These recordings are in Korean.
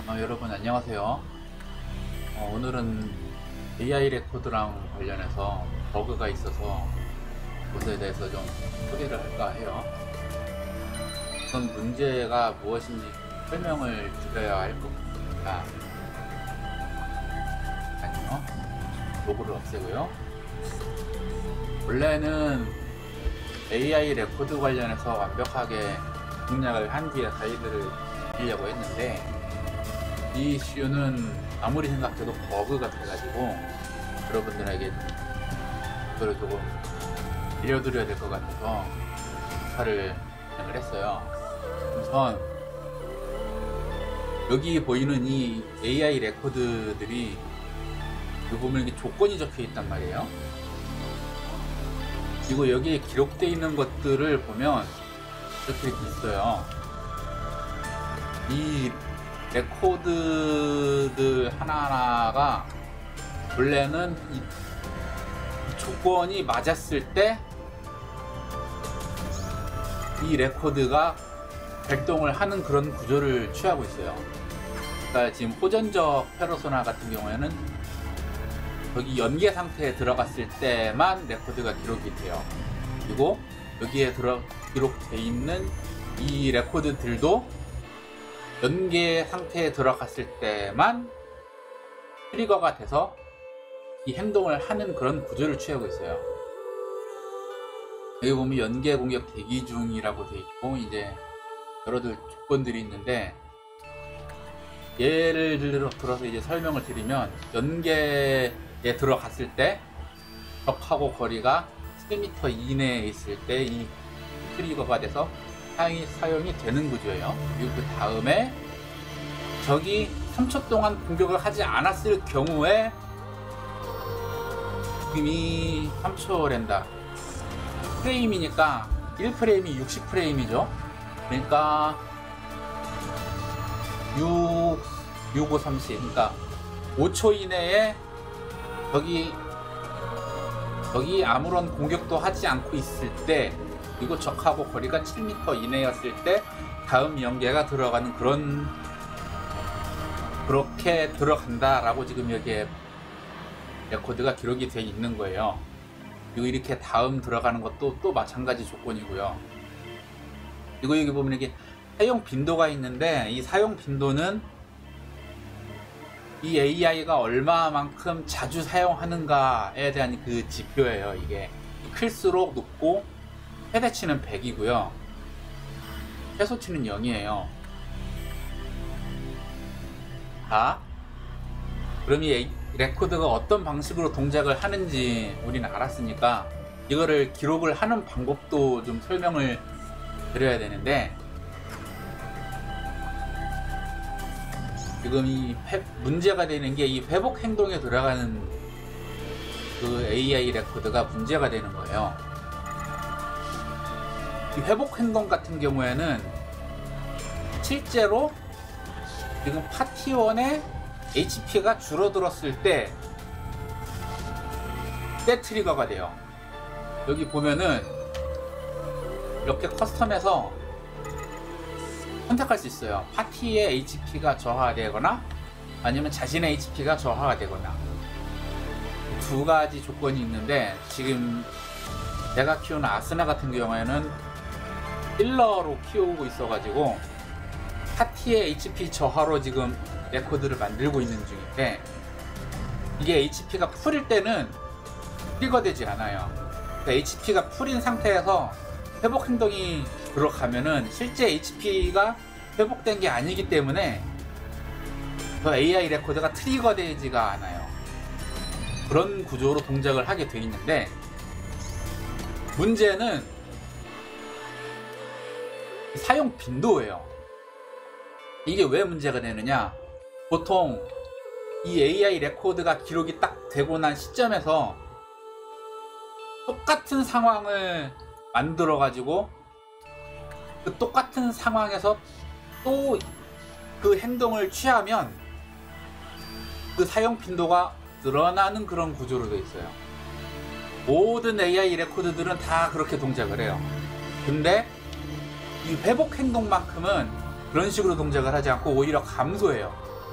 여러분 안녕하세요. 오늘은 AI 레코드랑 관련해서 버그가 있어서 그것에 대해서 좀 소개를 할까 해요. 우선 문제가 무엇인지 설명을 드려야 할 것 같습니다. 아니요, 로고를 없애고요. 원래는 AI 레코드 관련해서 완벽하게 공략을 한 뒤에 가이드를 드리려고 했는데, 이 이슈는 아무리 생각해도 버그가 돼가지고 여러분들에게 그거를 조금 알려드려야 될 것 같아서 기사를 진행을 했어요. 우선 여기 보이는 이 AI 레코드들이 여기 보면 이게 조건이 적혀 있단 말이에요. 그리고 여기에 기록되어 있는 것들을 보면 이렇게 있어요. 이 레코드들 하나하나가 원래는 이 조건이 맞았을 때 이 레코드가 발동을 하는 그런 구조를 취하고 있어요. 그러니까 지금 호전적 페르소나 같은 경우에는 여기 연계 상태에 들어갔을 때만 레코드가 기록이 돼요. 그리고 여기에 기록되어 있는 이 레코드들도 연계 상태에 들어갔을 때만 트리거가 돼서 이 행동을 하는 그런 구조를 취하고 있어요. 여기 보면 연계 공격 대기 중이라고 되어 있고, 이제 여러들 조건들이 있는데, 예를 들어서 이제 설명을 드리면, 연계에 들어갔을 때 적하고 거리가 7m 이내에 있을 때 이 트리거가 돼서 사용이 되는 구조예요. 그리고 그 다음에 적이 3초 동안 공격을 하지 않았을 경우에 지금 이 3초랜다 프레임이니까 1프레임이 60프레임이죠. 그러니까 6, 5, 30, 그러니까 5초 이내에 적이 아무런 공격도 하지 않고 있을 때, 그리고 적하고 거리가 7m 이내였을 때 다음 연계가 들어가는 그렇게 들어간다라고 지금 여기에 레코드가 기록이 되어 있는 거예요. 그리고 이렇게 다음 들어가는 것도 또 마찬가지 조건이고요. 그리고 여기 보면 이게 사용 빈도가 있는데, 이 사용 빈도는 이 AI가 얼마만큼 자주 사용하는가에 대한 그 지표예요. 이게 클수록 높고 최대치는 100이고요. 최소치는 0이에요. 그럼 이 레코드가 어떤 방식으로 동작을 하는지 우리는 알았으니까 이거를 기록을 하는 방법도 좀 설명을 드려야 되는데, 지금 이 문제가 되는 게 이 회복 행동에 들어가는 그 AI 레코드가 문제가 되는 거예요. 이 회복 행동 같은 경우에는 실제로 지금 파티원의 HP가 줄어들었을 때 트리거가 돼요. 여기 보면은 이렇게 커스텀에서 선택할 수 있어요. 파티의 HP가 저하되거나 아니면 자신의 HP가 저하가 되거나, 두 가지 조건이 있는데, 지금 제가 키우는 아스나 같은 경우에는 힐러로 키우고 있어가지고 파티의 HP 저하로 지금 레코드를 만들고 있는 중인데, 이게 HP가 풀일 때는 트리거 되지 않아요. 그러니까 HP가 풀인 상태에서 회복 행동이 들어가면은 실제 HP가 회복된 게 아니기 때문에 그 AI 레코드가 트리거 되지가 않아요. 그런 구조로 동작을 하게 돼 있는데, 문제는 사용 빈도예요. 이게 왜 문제가 되느냐, 보통 이 AI 레코드가 기록이 딱 되고 난 시점에서 똑같은 상황을 만들어 가지고 그 똑같은 상황에서 또 그 행동을 취하면 그 사용 빈도가 늘어나는 그런 구조로 되어 있어요. 모든 AI 레코드들은 다 그렇게 동작을 해요. 근데 이 회복 행동만큼은 그런 식으로 동작을 하지 않고 오히려 감소해요.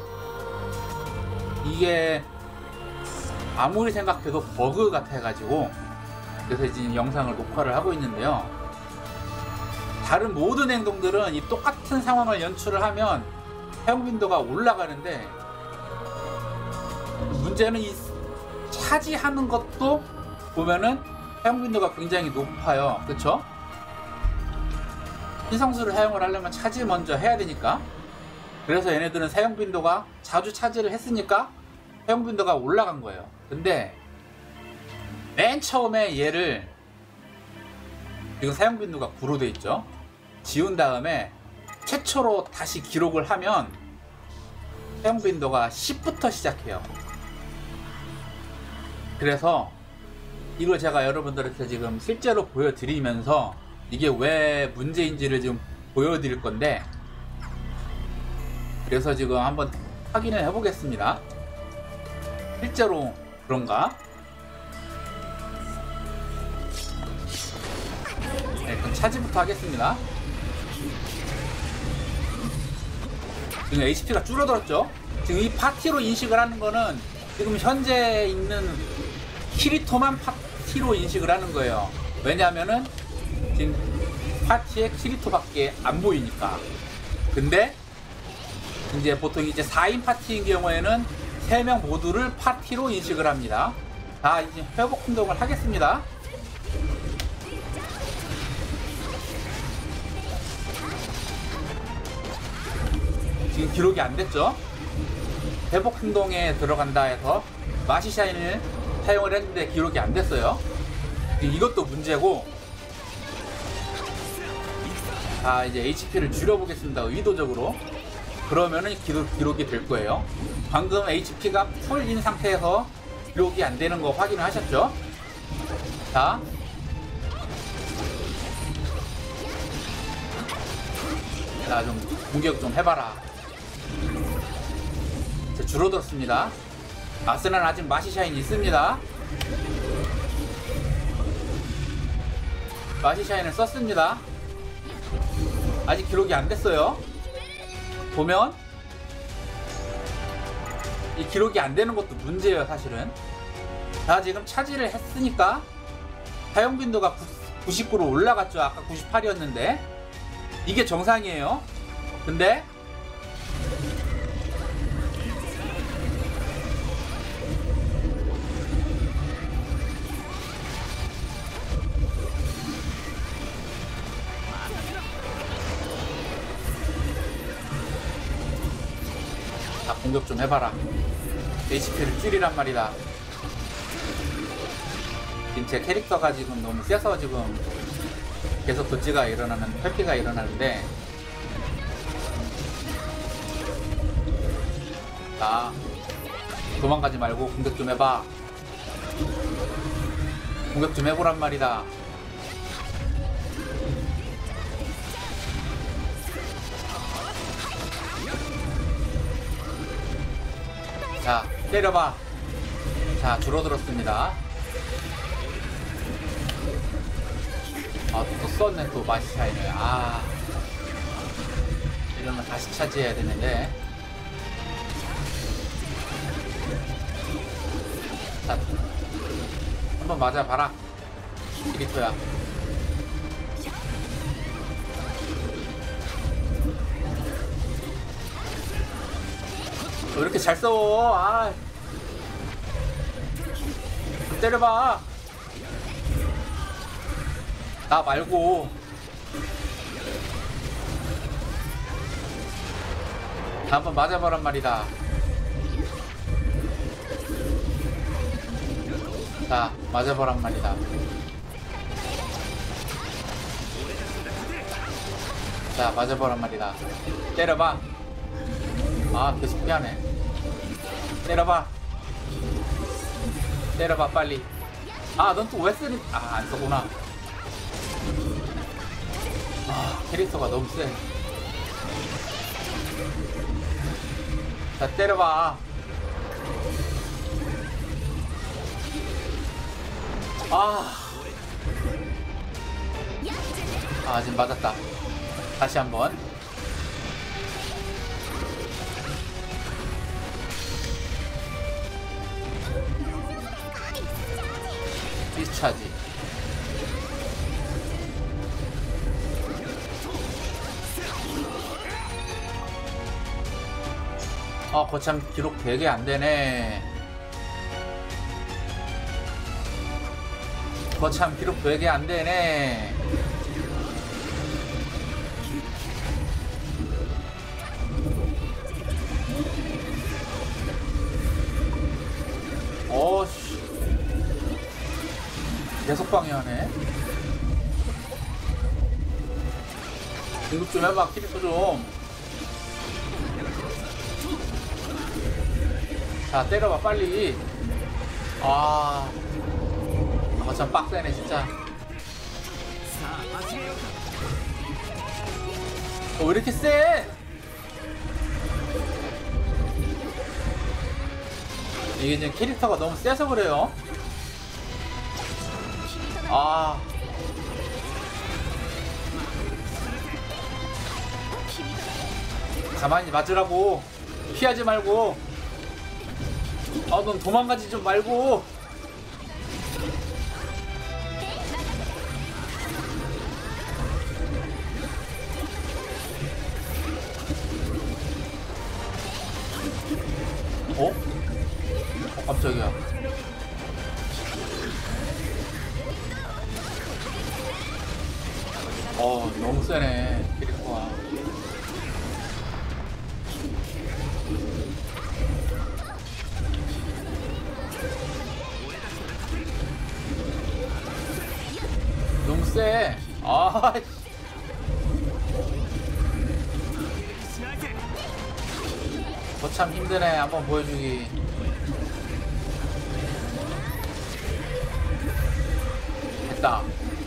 이게 아무리 생각해도 버그 같아가지고 그래서 지금 영상을 녹화를 하고 있는데요. 다른 모든 행동들은 이 똑같은 상황을 연출을 하면 사용 빈도가 올라가는데, 문제는 이 차지하는 것도 보면은 사용 빈도가 굉장히 높아요. 그쵸? 신성수를 사용을 하려면 차지 먼저 해야 되니까. 그래서 얘네들은 사용 빈도가 자주 차지를 했으니까 사용 빈도가 올라간 거예요. 근데 맨 처음에 얘를, 지금 사용 빈도가 9로 돼 있죠. 지운 다음에 최초로 다시 기록을 하면 사용 빈도가 10부터 시작해요. 그래서 이걸 제가 여러분들한테 지금 실제로 보여드리면서 이게 왜 문제인지를 지금 보여드릴 건데, 그래서 지금 한번 확인을 해보겠습니다. 실제로 그런가? 네, 그럼 차지부터 하겠습니다. 지금 HP가 줄어들었죠? 지금 이 파티로 인식을 하는 거는 지금 현재 있는 키리토만 파티로 인식을 하는 거예요. 왜냐하면은 지금 파티에 키리토밖에 안 보이니까. 근데 이제 보통 이제 4인 파티인 경우에는 3명 모두를 파티로 인식을 합니다. 자, 이제 회복 행동을 하겠습니다. 지금 기록이 안 됐죠? 회복 행동에 들어간다 해서 마시샤인을 사용을 했는데 기록이 안 됐어요. 이것도 문제고. 자, 이제 HP를 줄여보겠습니다. 의도적으로. 그러면은 기록이 될 거예요. 방금 HP가 풀인 상태에서 기록이 안 되는 거 확인을 하셨죠? 자, 좀 공격 좀 해봐라. 이제 줄어들었습니다. 아스는 아직 마시샤인이 있습니다. 마시샤인을 썼습니다. 아직 기록이 안 됐어요. 보면 이 기록이 안 되는 것도 문제예요, 사실은. 자, 지금 차지를 했으니까 사용 빈도가 99로 올라갔죠. 아까 98이었는데 이게 정상이에요. 근데 자, 공격 좀 해봐라. HP를 줄이란 말이다. 지금 제 캐릭터가 지금 너무 세서 지금 계속 도지가 일어나는, 회피가 일어나는데, 자, 도망가지 말고 공격 좀 해봐. 공격 좀 해보란 말이다. 자, 때려봐. 자, 줄어들었습니다. 아, 또 썼네, 또 마시샤인을. 아, 이러면 다시 차지해야 되는데. 자, 한번 맞아봐라. 키리토야. 왜 이렇게 잘 싸워? 아, 때려봐. 나 말고. 나 한번 맞아보란 말이다. 자, 맞아보란 말이다. 자, 맞아보란 말이다. 때려봐. 아, 계속 피하네. 때려봐. 때려봐, 빨리. 아, 넌 또 왜 쓰니? 아, 안 써구나. 아, 캐릭터가 너무 세. 자, 때려봐. 지금 맞았다. 다시 한번. 2차지. 거참 기록 되게 안되네. 거참 기록 되게 안되네. 어씨, 계속 방해하네. 이것 좀 해봐, 키리코 좀. 자, 때려봐 빨리. 참 빡세네 진짜. 왜 이렇게 세? 이게 지금 캐릭터가 너무 세서 그래요. 가만히 맞으라고. 피하지 말고. 넌 도망가지 좀 말고. 깜짝이야. 너무 세네 캐릭터가. 너무 세. 참 힘드네. 한번 보여주기. 됐다.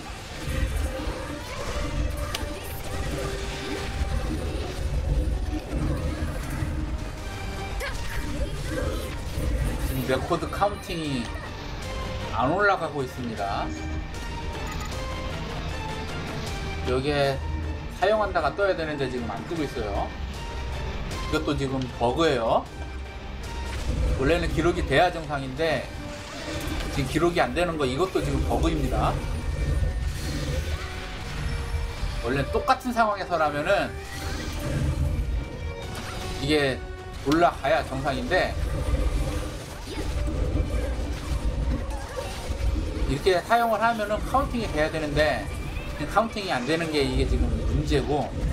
지금 레코드 카운팅이 안 올라가고 있습니다. 여기에 사용한다가 떠야 되는데 지금 안 뜨고 있어요. 이것도 지금 버그예요. 원래는 기록이 돼야 정상인데 지금 기록이 안 되는 거, 이것도 지금 버그입니다. 원래 똑같은 상황에서라면은 이게 올라가야 정상인데 이렇게 사용을 하면은 카운팅이 돼야 되는데 카운팅이 안 되는 게 이게 지금 문제고,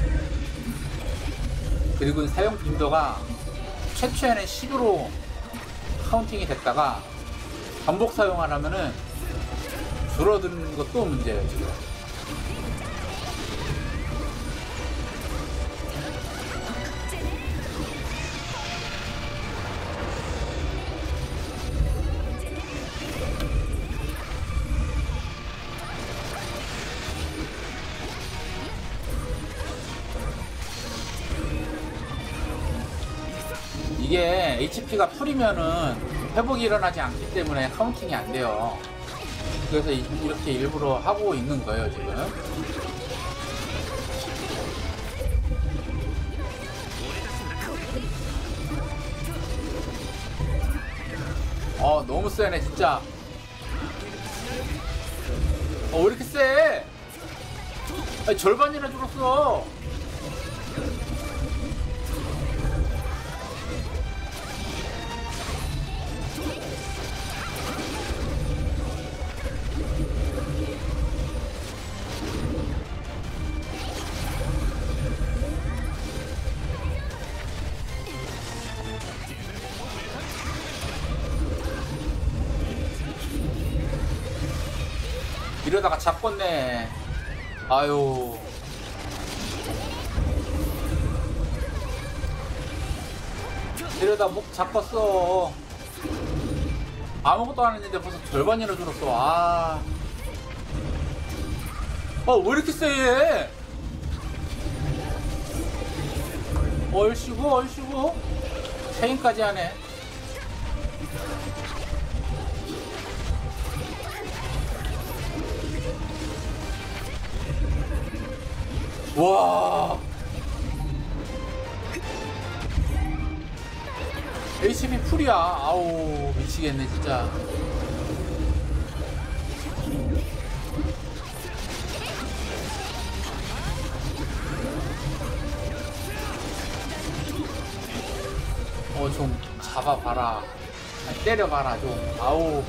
그리고 사용 빈도가 최초에는 10으로 카운팅이 됐다가 반복 사용을 하면은 줄어드는 것도 문제예요 지금. 이게 HP가 풀이면은 회복이 일어나지 않기 때문에 카운팅이 안 돼요. 그래서 이렇게 일부러 하고 있는 거예요 지금. 너무 세네 진짜. 왜 이렇게 세? 아니, 절반이나 줄었어. 이러다가 잡겠네. 아유. 이러다 목 잡았어. 아무것도 안 했는데 벌써 절반이나 줄었어. 왜 이렇게 세 얘? 얼씨구 체인까지 하네. 와, HP 풀이야. 아우 미치겠네 진짜. 좀 잡아봐라. 아니, 때려봐라 좀. 아우.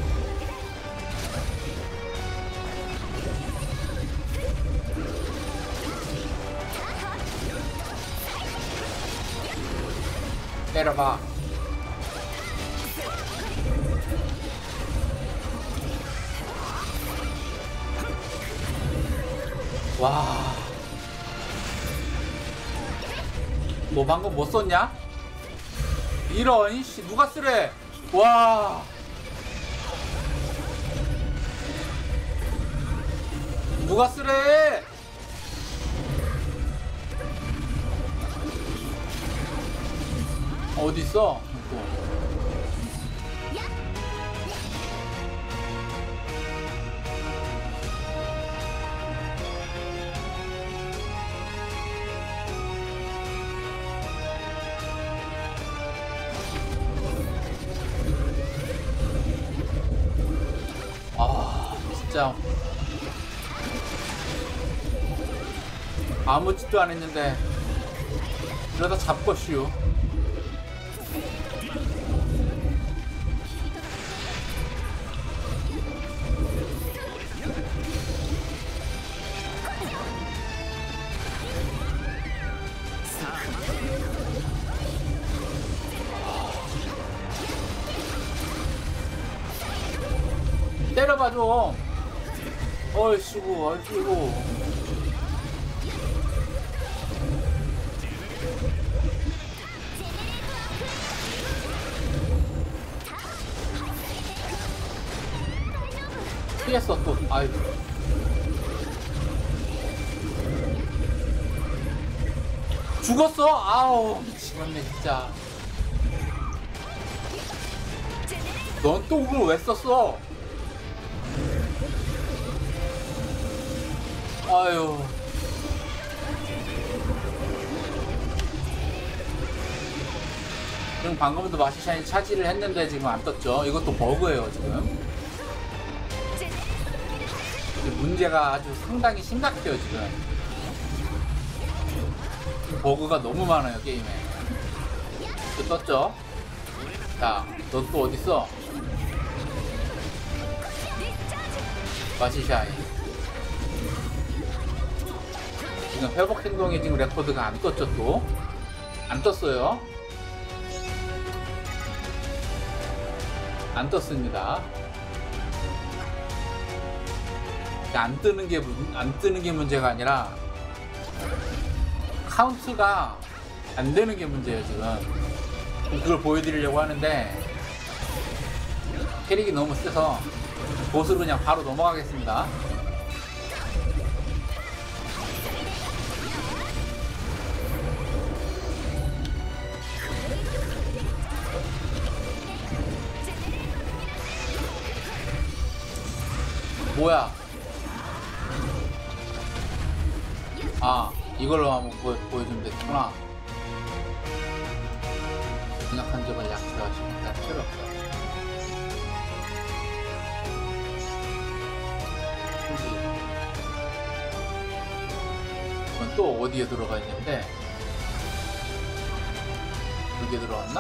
때려봐. 와. 너 방금 뭐 썼냐? 이런 이씨 누가 쓰래? 와. 누가 쓰래? 어디 있어? 아, 진짜 아무 짓도 안 했는데 이러다 잡것이요. 때려봐 좀. 어이씨구 어이씨구. 피했어 또. 아이고. 죽었어? 아우 미치겠네 진짜. 넌 또 그걸 왜 썼어? 아유. 지금 방금도 마시샤인 차지를 했는데 지금 안 떴죠? 이것도 버그예요 지금. 문제가 아주 상당히 심각해요 지금. 버그가 너무 많아요 게임에. 또 떴죠? 자, 너 또 어딨어? 마시샤인. 지금 회복 행동이 지금 레코드가 안 떴죠 또? 안 떴어요. 안 떴습니다. 안 뜨는 게 문제가 아니라 카운트가 안 되는 게 문제예요 지금. 그걸 보여드리려고 하는데 캐릭이 너무 세서 보스로 그냥 바로 넘어가겠습니다. 뭐야? 아, 이걸로 한번 보여주면 되겠구나. 연약한 점을 약화하십니다. 필요 없어. 이건 또 어디에 들어가 있는데? 여기에 들어갔나?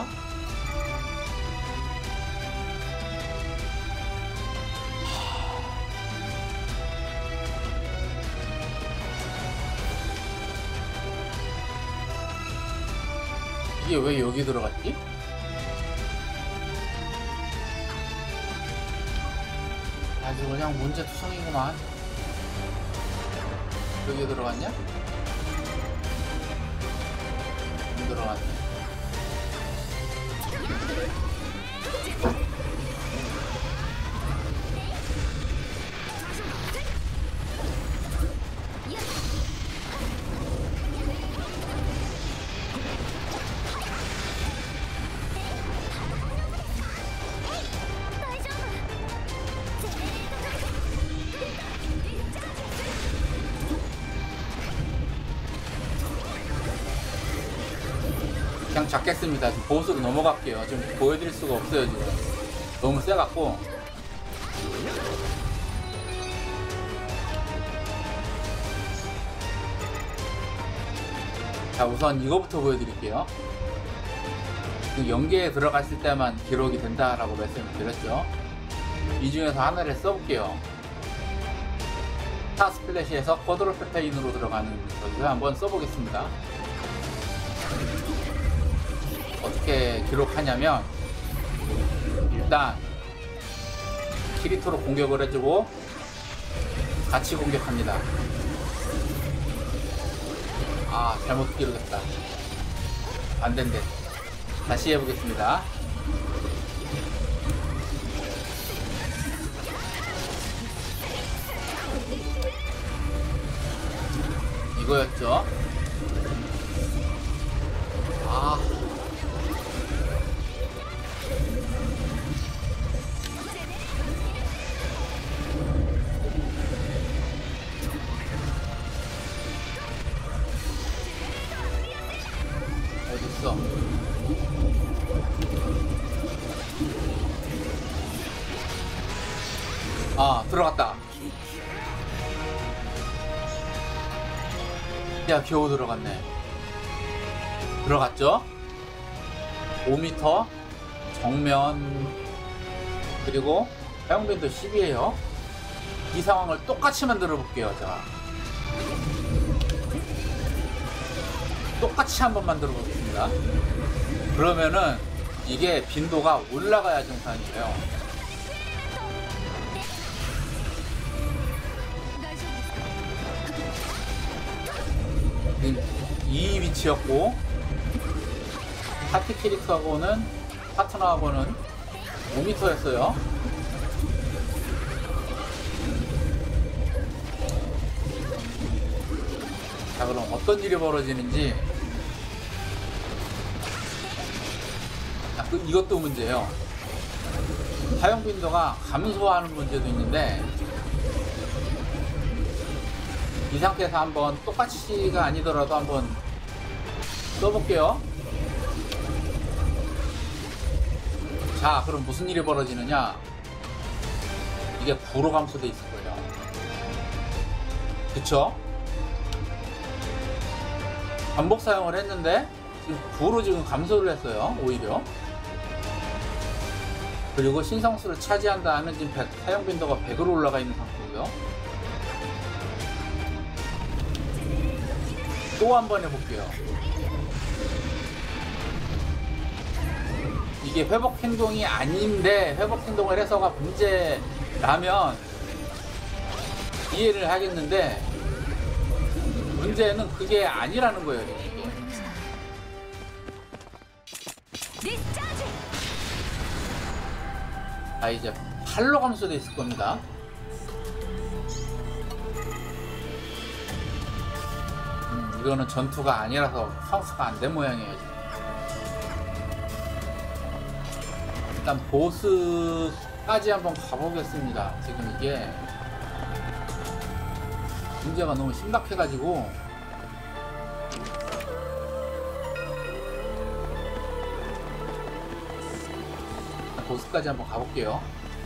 이게 왜 여기 들어갔지? 아주 그냥 문제투성이구만. 여기 들어갔냐? 안 들어갔네. 그냥 잡겠습니다. 지금 보스로 넘어갈게요. 지금 보여드릴 수가 없어요. 지금 너무 세갖고. 자, 우선 이거부터 보여드릴게요. 그 연계에 들어갔을 때만 기록이 된다라고 말씀을 드렸죠. 이 중에서 하나를 써볼게요. 스타 스플래시에서 쿼드로페타인으로 들어가는 것을 한번 써보겠습니다. 어떻게 기록하냐면 일단 키리토로 공격을 해주고 같이 공격합니다. 아, 잘못 기록했다. 안된대. 다시 해보겠습니다. 이거였죠. 아, 어딨어? 아, 들어갔다. 야, 겨우 들어갔네. 들어갔죠? 5m 정면, 그리고 사용빈도 10이에요 이 상황을 똑같이 만들어 볼게요. 자, 똑같이 한번 만들어 보겠습니다. 그러면은 이게 빈도가 올라가야 정상이에요. 이 위치였고, 파티 캐릭터하고는 파트너하고는 5m였어요. 자, 그럼 어떤 일이 벌어지는지. 이것도 문제예요. 사용 빈도가 감소하는 문제도 있는데, 이 상태에서 한번 똑같이가 아니더라도 한번 써볼게요. 자, 그럼 무슨 일이 벌어지느냐? 이게 9로 감소돼 있을 거예요. 그쵸? 반복 사용을 했는데 지금 9로 지금 감소를 했어요. 오히려. 그리고 신성수를 차지한다 하면 지금 사용 빈도가 100으로 올라가 있는 상태고요. 또 한 번 해볼게요. 이게 회복 행동이 아닌데 회복 행동을 해서가 문제라면 이해를 하겠는데, 문제는 그게 아니라는 거예요. 이게. 자, 이제 8로 감소돼 있을 겁니다. 이거는 전투가 아니라서 카운트가 안 된 모양이에요. 일단 보스까지 한번 가보겠습니다. 지금 이게 문제가 너무 심각해가지고. 보스까지 한번 가볼게요.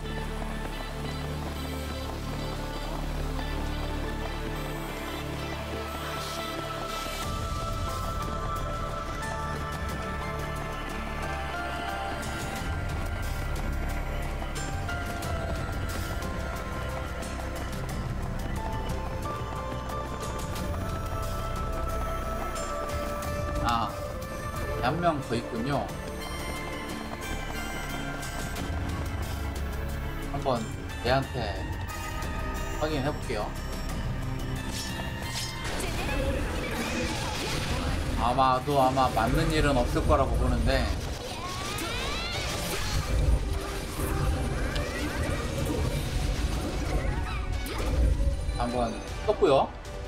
아, 한 명 더 있군요. 한번 얘한테 확인해 볼게요. 아마도 아마 맞는 일은 없을 거라고 보는데, 한번 떴고요.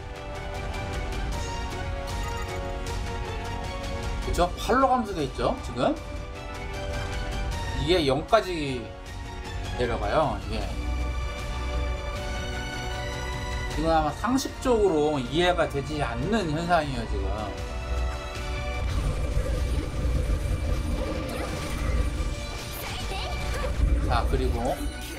그쵸? 8로 감소돼 있죠 지금. 이게 0까지 내려가요. 이게 지금 아마 상식적으로 이해가 되지 않는 현상이에요 지금. 자, 그리고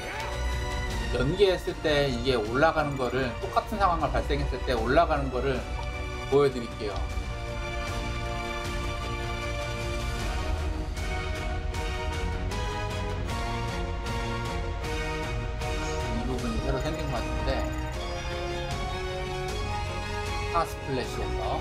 연계했을 때 이게 올라가는 거를, 똑같은 상황을 발생했을 때 올라가는 거를 보여드릴게요. 가마 스플래시에서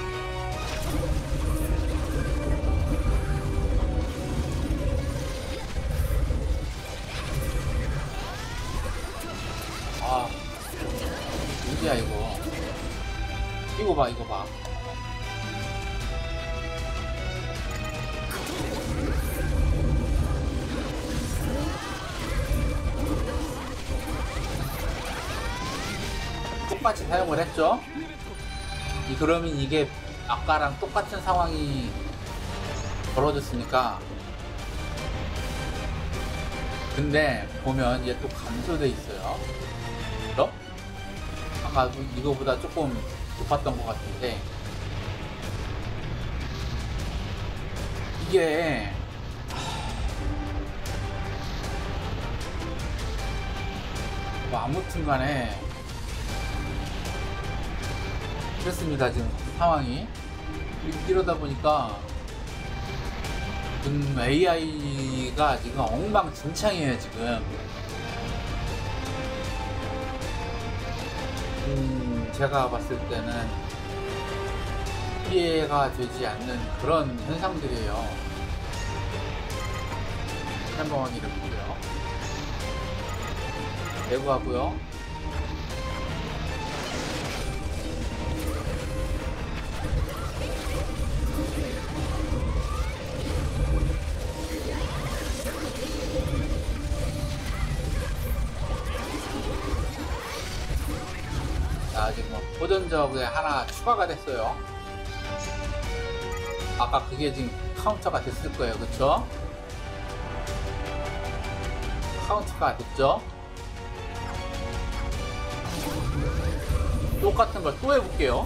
아 문제야 이거. 이거 봐 이거 봐. 똑같이 사용을 했죠. 그러면 이게 아까랑 똑같은 상황이 벌어졌으니까. 근데 보면 얘 또 감소돼 있어요. 그럼 아까 이거보다 조금 높았던 것 같은데 이게 뭐 아무튼 간에 그렇습니다. 지금 상황이 이러다 보니까 AI가 지금 엉망진창이에요 지금. 제가 봤을 때는 이해가 되지 않는 그런 현상들이에요. 한번 확인해 볼게요. 내부하고요. 지금 보존적에 하나 추가가 됐어요. 아까 그게 지금 카운터가 됐을 거예요. 그쵸? 카운터가 됐죠? 똑같은 걸 또 해볼게요.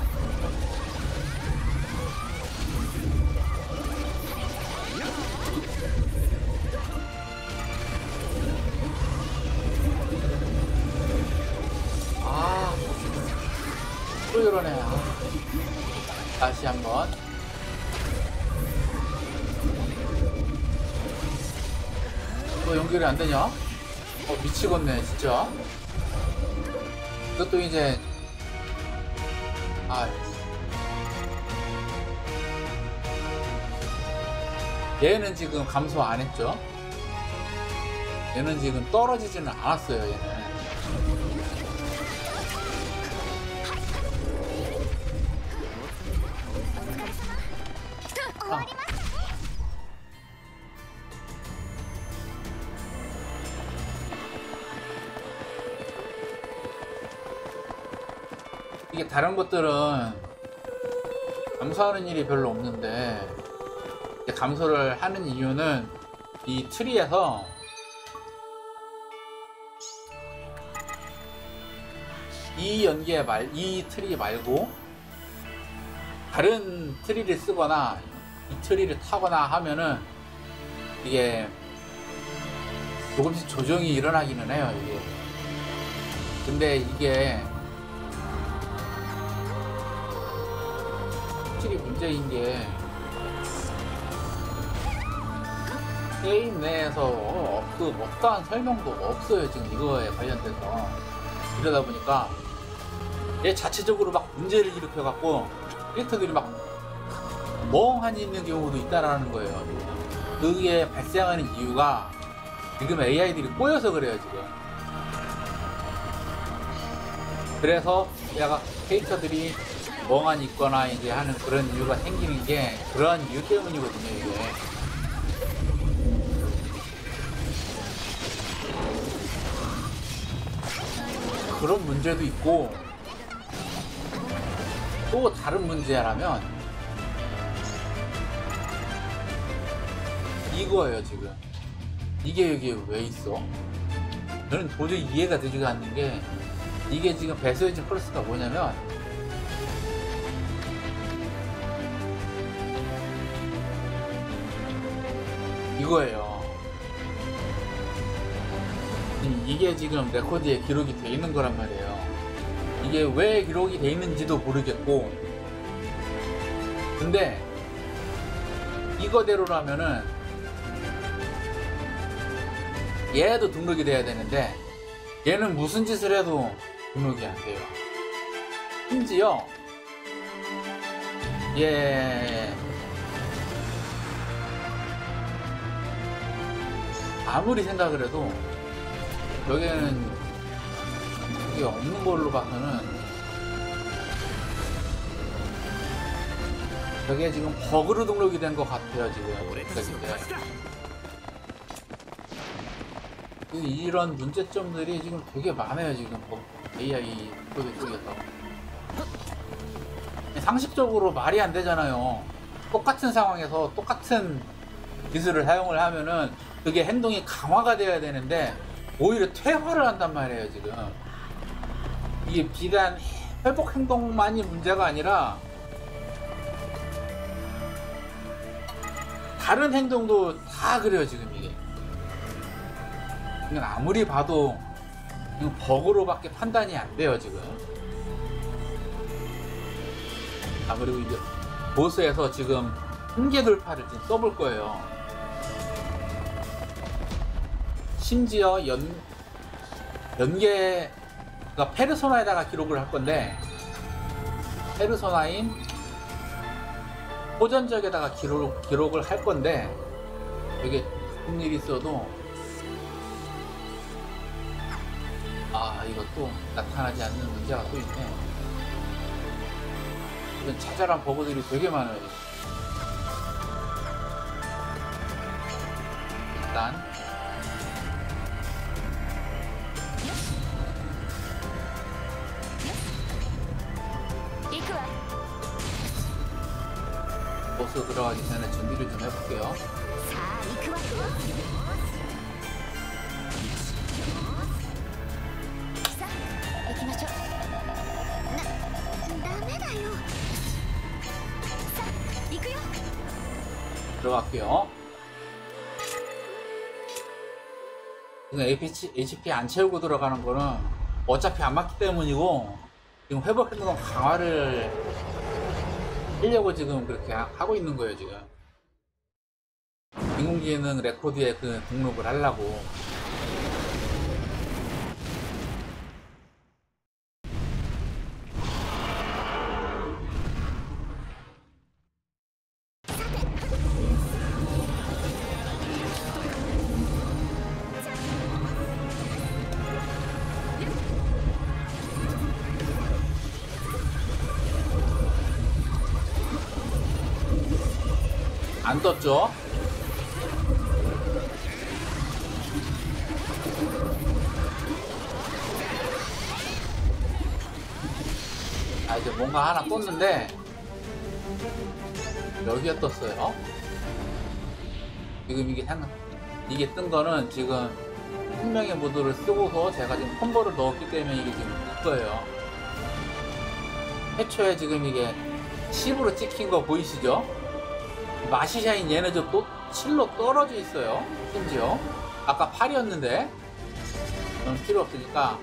또 이러네. 다시 한번. 또 연결이 안 되냐? 미치겠네, 진짜. 이것도 이제, 얘는 지금 감소 안 했죠? 얘는 지금 떨어지지는 않았어요, 얘는. 이게 다른 것들은 감소하는 일이 별로 없는데 감소를 하는 이유는 이 트리에서 이 트리 말고 다른 트리를 쓰거나 이 트리를 타거나 하면은 이게 조금씩 조정이 일어나기는 해요. 이게 근데 이게 확실히 문제인 게 게임 내에서 그 어떠한 설명도 없어요. 지금 이거에 관련돼서. 이러다 보니까 얘 자체적으로 막 문제를 일으켜 갖고 캐릭터들이 막 멍하니 있는 경우도 있다라는 거예요. 그게 발생하는 이유가 지금 AI들이 꼬여서 그래요 지금. 그래서 얘가 캐릭터들이 멍하니 있거나 이제 하는 그런 이유가 생기는 게 그러한 이유 때문이거든요 이게. 그런 문제도 있고 또 다른 문제라면 이거예요 지금. 이게 여기에 왜 있어? 저는 도저히 이해가 되지가 않는 게 이게 지금 배스웨지 플러스가 뭐냐면 이거예요. 이게 지금 레코드에 기록이 돼 있는 거란 말이에요. 이게 왜 기록이 돼 있는지도 모르겠고 근데 이거대로라면은 얘도 등록이 돼야 되는데 얘는 무슨 짓을 해도 등록이 안 돼요. 심지어 예. 아무리 생각을 해도 여기에는 이게 없는 걸로 봐서는 저게 지금 버그로 등록이 된 것 같아요 지금. 이런 문제점들이 지금 되게 많아요 지금 AI 프로젝트 쪽에서. 상식적으로 말이 안 되잖아요. 똑같은 상황에서 똑같은 기술을 사용을 하면은 그게 행동이 강화가 돼야 되는데 오히려 퇴화를 한단 말이에요 지금. 이게 비단 회복 행동만이 문제가 아니라 다른 행동도 다 그래요 지금 이게. 이건 아무리 봐도 이건 버그로밖에 판단이 안 돼요 지금. 아, 그리고 이제 보스에서 지금 한계 돌파를 지금 써볼 거예요. 심지어 연계, 그러니까 페르소나에다가 기록을 할 건데, 페르소나인 호전적에다가 기록을 할 건데, 이게 무슨 일이 있어도, 아, 이것도 나타나지 않는 문제가 또 있네. 이런 자잘한 버그들이 되게 많아요. 일단 보스 들어가기 전에 준비를 좀 해볼게요. 들어갈게요. 지금 HP 안 채우고 들어가는 거는 어차피 안 맞기 때문이고, 지금 회복 행동 강화를 하려고 지금 그렇게 하고 있는 거예요 지금. 인공지능 레코드에 그 등록을 하려고. 안 떴죠? 아, 이제 뭔가 하나 떴는데 여기에 떴어요. 지금 이게 뜬 거는 지금 생명의 모드를 쓰고서 제가 지금 콤보를 넣었기 때문에 이게 지금 뜰 거예요. 애초에 지금 이게 10으로 찍힌 거 보이시죠? 마시샤인 얘네 또 7로 떨어져 있어요. 심지어 아까 8이었는데 저는 필요 없으니까.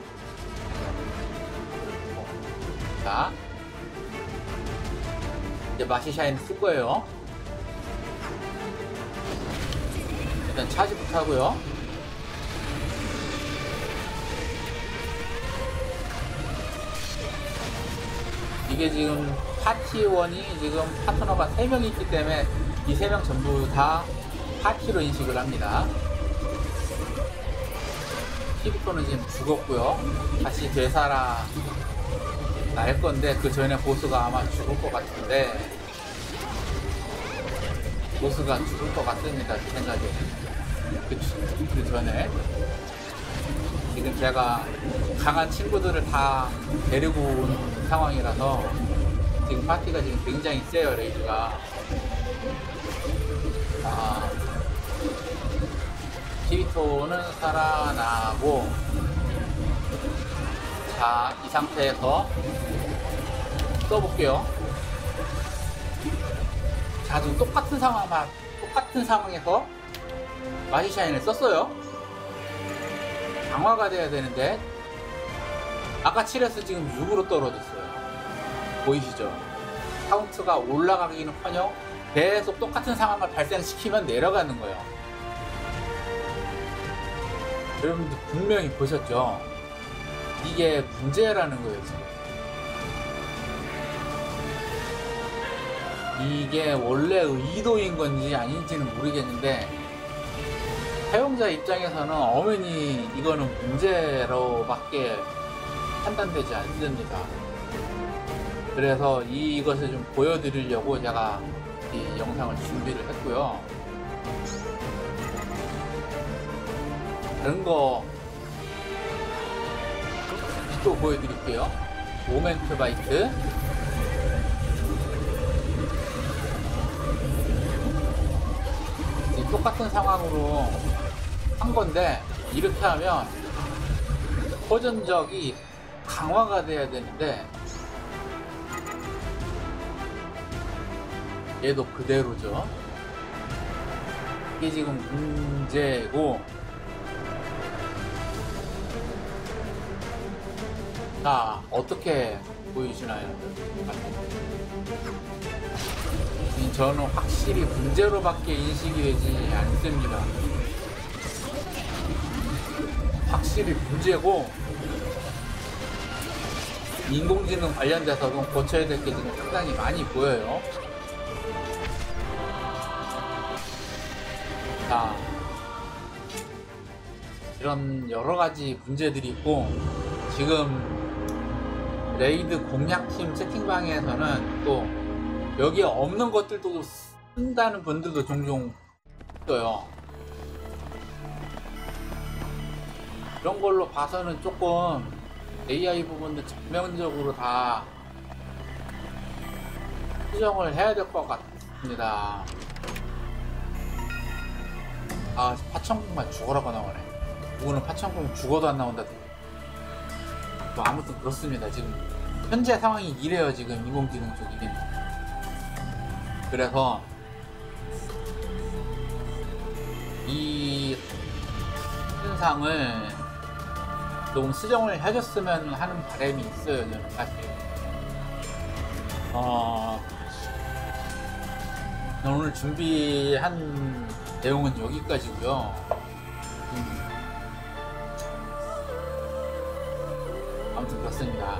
자, 이제 마시샤인 쓸 거예요. 일단 차지부터 하고요. 이게 지금 파티원이 지금 파트너가 3명이 있기 때문에 이 3명 전부 다 파티로 인식을 합니다. 키비토는 지금 죽었고요. 다시 되살아 날 건데 그 전에 보스가 아마 죽을 것 같은데, 보스가 죽을 것 같습니다. 제 생각에. 그 전에 지금 제가 강한 친구들을 다 데리고 온 상황이라서 지금 파티가 지금 굉장히 세요. 레이드가. 아, 키비토는 살아나고, 자, 이 상태에서 써볼게요. 자, 지금 똑같은 상황에서 마시샤인을 썼어요. 강화가 돼야 되는데 아까 7에서 지금 6으로 떨어졌어요. 보이시죠? 카운트가 올라가기는커녕 계속 똑같은 상황을 발생시키면 내려가는 거예요. 여러분들 분명히 보셨죠? 이게 문제라는 거예요 지금. 이게 원래 의도인 건지 아닌지는 모르겠는데 사용자 입장에서는 엄연히 이거는 문제로밖에 판단되지 않습니다. 그래서 이것을 좀 보여드리려고 제가 이 영상을 준비를 했고요. 다른 거 또 보여드릴게요. 모멘트 바이트. 똑같은 상황으로 한 건데 이렇게 하면 호전적이 강화가 돼야 되는데 얘도 그대로죠. 이게 지금 문제고, 자 어떻게 보이시나요? 저는 확실히 문제로밖에 인식이 되지 않습니다. 확실히 문제고, 인공지능 관련돼서도 고쳐야 될 게 지금 상당히 많이 보여요. 자, 이런 여러가지 문제들이 있고, 지금 레이드 공략팀 채팅방에서는 또 여기에 없는 것들도 쓴다는 분들도 종종 있어요. 이런 걸로 봐서는 조금 AI 부분도 전면적으로 다 수정을 해야 될 것 같습니다. 아, 파천궁만 죽어라고 나오네. 누구는 파천궁 죽어도 안 나온다. 뭐 아무튼 그렇습니다. 지금 현재 상황이 이래요. 지금 인공지능 쪽이긴. 그래서 이 현상을 조금 수정을 해줬으면 하는 바람이 있어요. 저는 사실 오늘 준비한 내용은 여기까지고요. 아무튼 그렇습니다.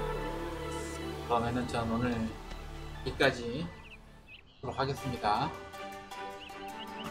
그러면은 전 오늘 여기까지 하도록 하겠습니다.